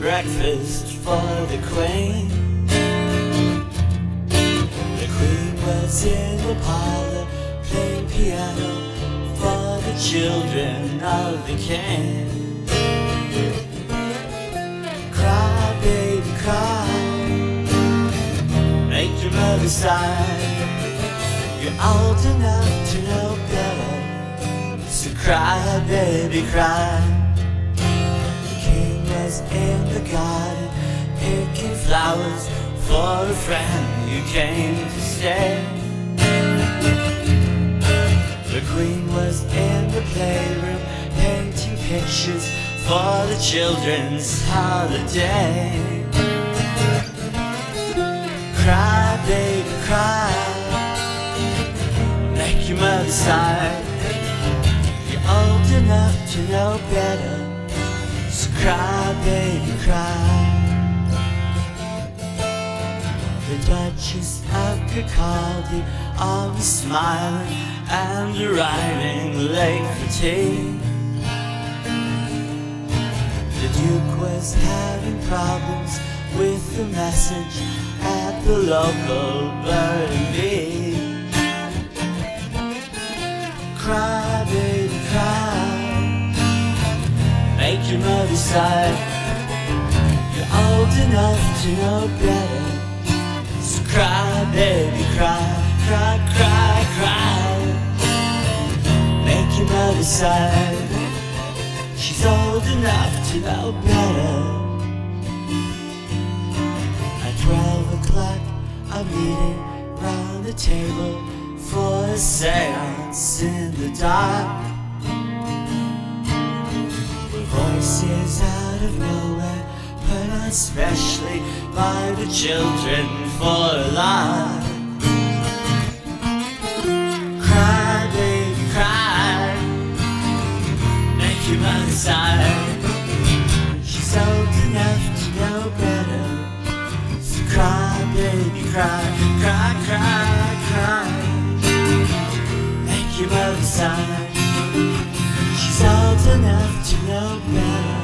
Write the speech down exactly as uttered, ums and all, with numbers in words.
breakfast for the Queen. The Queen was in the parlor playing piano for the children of the King. Cry, baby, cry, make your mother sigh. You're old enough to know better, so cry, baby, cry. The King was in the garden picking flowers for a friend who came to stay. The Queen was in the playroom painting pictures for the children's holiday. Cry, baby, cry, make your mother sigh. You're old enough to know better, so cry, baby, cry. The Duchess of Kirkcaldy always smiling and arriving late for tea. The Duke was having problems with the message at the local bird and bee. Cry, baby, cry, make your mother sigh. You're old enough to know better, so cry, baby, cry. Cry, cry, cry, make your mother sigh. She's old enough to know better. At twelve o'clock, a meeting round the table for a seance in the dark. With voices out of nowhere, put on specially by the children for a lark. Cry, baby, cry, make your mother sigh. She's old enough to know better, so cry, baby, cry. Cry, cry, cry, make your mother sigh. She's old enough to know better.